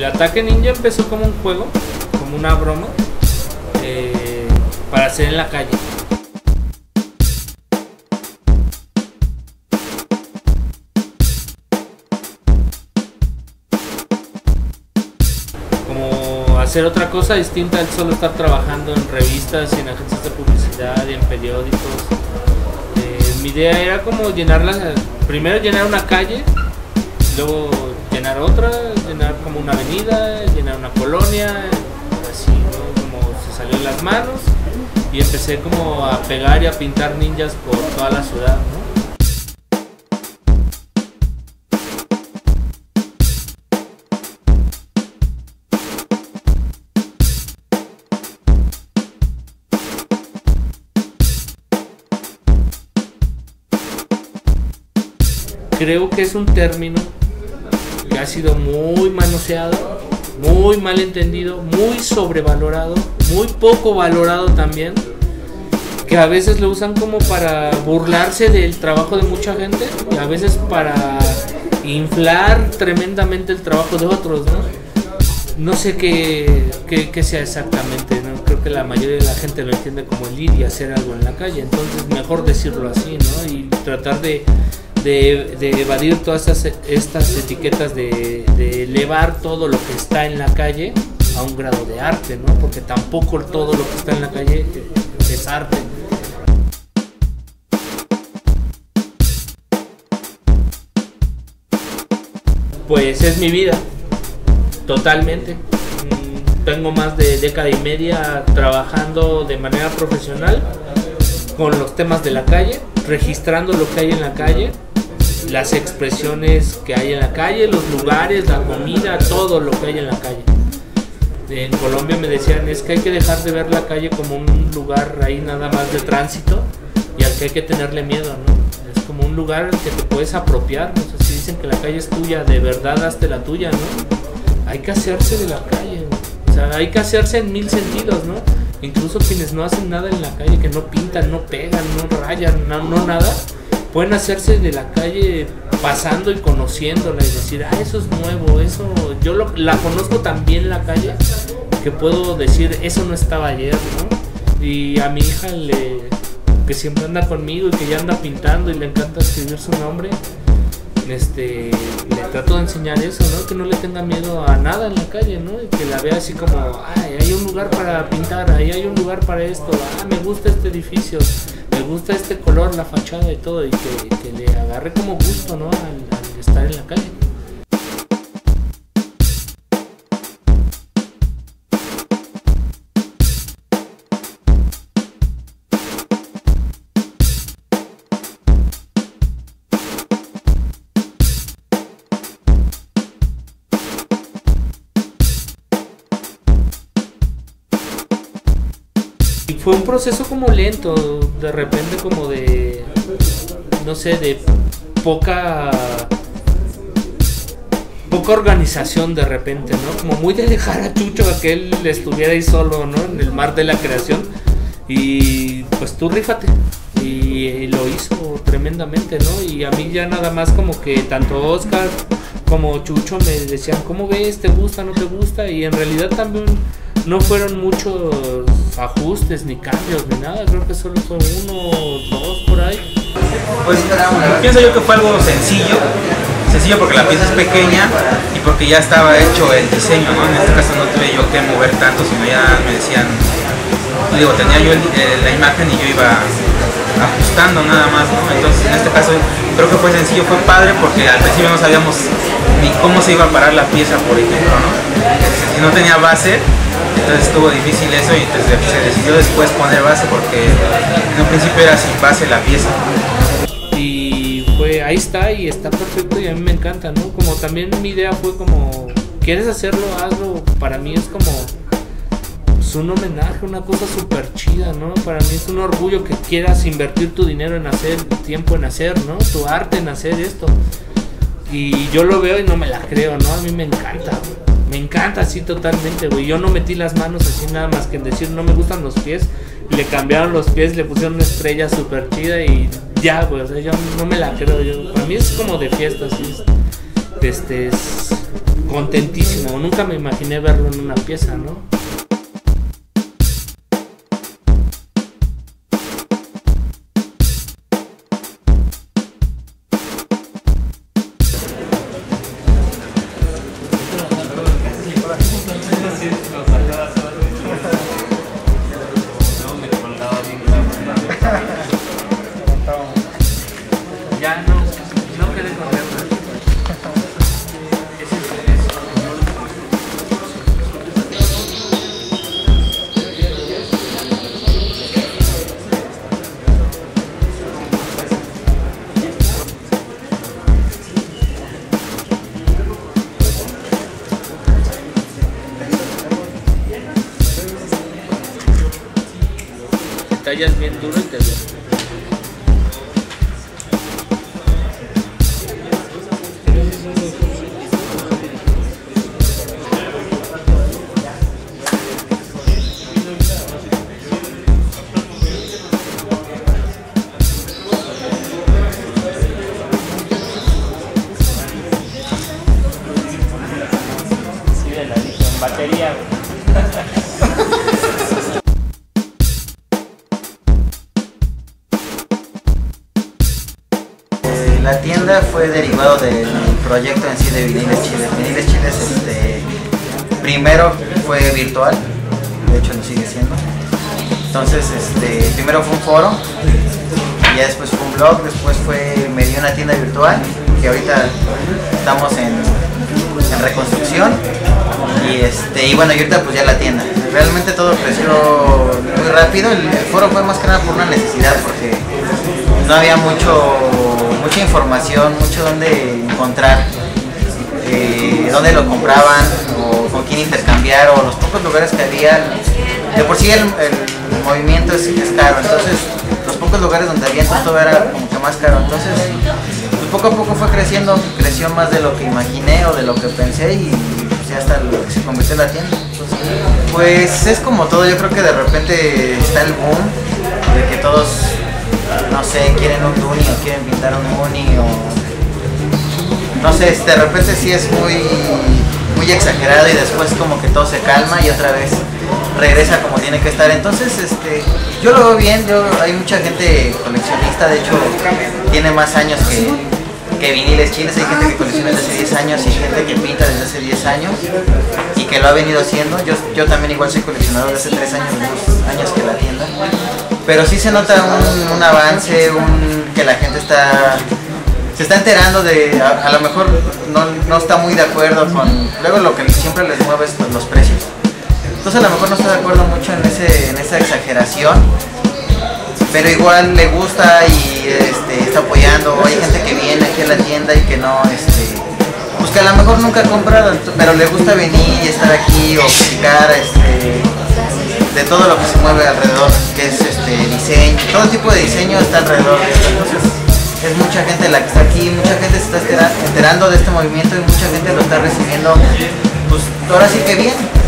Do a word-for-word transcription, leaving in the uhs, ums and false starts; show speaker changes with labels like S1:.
S1: Ataque Ninja empezó como un juego, como una broma, eh, para hacer en la calle. Como hacer otra cosa distinta al solo estar trabajando en revistas y en agencias de publicidad y en periódicos. Eh, mi idea era como llenarla, primero llenar una calle, luego llenar otra, llenar como una avenida, llenar una colonia, así, ¿no? Como se salió en las manos y empecé como a pegar y a pintar ninjas por toda la ciudad, ¿no? Creo que es un término que ha sido muy manoseado, muy mal entendido, muy sobrevalorado, muy poco valorado también, que a veces lo usan como para burlarse del trabajo de mucha gente y a veces para inflar tremendamente el trabajo de otros, ¿no? No sé qué, qué, qué sea exactamente, ¿no? Creo que la mayoría de la gente lo entiende como el ir y hacer algo en la calle, entonces mejor decirlo así, ¿no? Y tratar de De, de evadir todas estas, estas etiquetas de, de elevar todo lo que está en la calle a un grado de arte, ¿no? Porque tampoco todo lo que está en la calle es arte. Pues es mi vida, totalmente. Tengo más de década y media trabajando de manera profesional con los temas de la calle, registrando lo que hay en la calle, las expresiones que hay en la calle, los lugares, la comida, todo lo que hay en la calle. En Colombia me decían, es que hay que dejar de ver la calle como un lugar ahí nada más de tránsito y al que hay que tenerle miedo, ¿no? Es como un lugar al que te puedes apropiar, no sé si dicen que la calle es tuya, de verdad hazte la tuya, ¿no? Hay que hacerse de la calle, ¿no? O sea, hay que hacerse en mil sentidos, ¿no? Incluso quienes no hacen nada en la calle, que no pintan, no pegan, no rayan, no, no nada, pueden hacerse de la calle pasando y conociéndola y decir, ah, eso es nuevo, eso, yo lo, la conozco tan bien la calle que puedo decir, eso no estaba ayer, ¿no? Y a mi hija, le, que siempre anda conmigo y que ya anda pintando y le encanta escribir su nombre, este, le trato de enseñar eso, ¿no? Que no le tenga miedo a nada en la calle, ¿no? Y que la vea así como, ay, hay un lugar para pintar, ahí hay un lugar para esto, ah, me gusta este edificio, me gusta este color, la fachada y todo, y que, que le agarre como gusto, ¿no? Al, al estar en la calle. Fue un proceso como lento, de repente como de, no sé, de poca, poca organización de repente, ¿no? Como muy de dejar a Chucho a que él estuviera ahí solo, ¿no? En el mar de la creación y pues tú rífate. Y, y lo hizo tremendamente, ¿no? Y a mí ya nada más como que tanto Oscar como Chucho me decían, ¿cómo ves? ¿Te gusta? ¿No te gusta? Y en realidad también no fueron muchos ajustes ni cambios ni nada, creo que solo fue uno o dos por ahí.
S2: Pues pienso yo que fue algo sencillo, sencillo porque la pieza es pequeña y porque ya estaba hecho el diseño, ¿no? En este caso no tuve yo que mover tanto, sino ya me decían, digo, tenía yo el, el, la imagen y yo iba ajustando nada más, ¿no? Entonces en este caso creo que fue sencillo, fue padre porque al principio no sabíamos ni cómo se iba a parar la pieza, por ejemplo, ¿no? Si no tenía base, entonces estuvo difícil eso y entonces se decidió después poner base porque en un principio era sin base la pieza.
S1: Y fue, ahí está y está perfecto y a mí me encanta, ¿no? Como también mi idea fue como, ¿quieres hacerlo? Hazlo. Para mí es como pues, un homenaje, una cosa súper chida, ¿no? Para mí es un orgullo que quieras invertir tu dinero en hacer, tu tiempo en hacer, ¿no? Tu arte en hacer esto. Y yo lo veo y no me la creo, ¿no? A mí me encanta, güey. Me encanta así totalmente, güey. Yo no metí las manos así nada más que en decir no me gustan los pies. Le cambiaron los pies, le pusieron una estrella súper chida y ya, güey. O sea, yo no me la creo. Yo, para mí es como de fiesta, así. Este es contentísimo. Nunca me imaginé verlo en una pieza, ¿no? Ya no, no quedé con él. Te tallas bien duro y te duele. Batería.
S3: La tienda fue derivado del proyecto en sí de Viniles Chiles. Viniles Chiles este, primero fue virtual, de hecho lo sigue siendo. Entonces este, primero fue un foro, y ya después fue un blog, después fue me dio una tienda virtual, que ahorita estamos en, en reconstrucción. Y, este, y bueno, y ahorita pues ya la tienda. Realmente todo creció muy rápido. El, el foro fue más que nada por una necesidad, porque no había mucho, mucha información, mucho donde encontrar, eh, dónde lo compraban, o con quién intercambiar, o los pocos lugares que había. De por sí el, el movimiento es, es caro, entonces los pocos lugares donde había entonces todo era como que más caro. Entonces pues poco a poco fue creciendo, creció más de lo que imaginé o de lo que pensé, y ya hasta lo que se convirtió en la tienda. Entonces, pues es como todo, yo creo que de repente está el boom de que todos, no sé, quieren un Duni o quieren pintar un Muni, o no sé, de repente sí es muy, muy exagerado, y después como que todo se calma y otra vez regresa como tiene que estar. Entonces este, yo lo veo bien. Yo, hay mucha gente coleccionista, de hecho tiene más años que que Viniles Chiles. Hay gente que colecciona desde hace diez años y gente que pinta desde hace diez años y que lo ha venido haciendo. Yo, yo también igual soy coleccionador desde hace tres años, dos años que la tienda. Pero sí se nota un, un avance, un, que la gente está se está enterando de, a, a lo mejor no, no está muy de acuerdo con, luego lo que siempre les mueve es pues, los precios. Entonces a lo mejor no está de acuerdo mucho en, ese, en esa exageración, pero igual le gusta y este, está apoyando. Hay gente que viene aquí a la tienda y que no, este, pues que a lo mejor nunca ha comprado, pero le gusta venir y estar aquí o platicar este, de todo lo que se mueve alrededor, que es este, diseño, todo tipo de diseño está alrededor de esto. Entonces es mucha gente la que está aquí, mucha gente se está enterando de este movimiento y mucha gente lo está recibiendo, pues ahora sí que bien.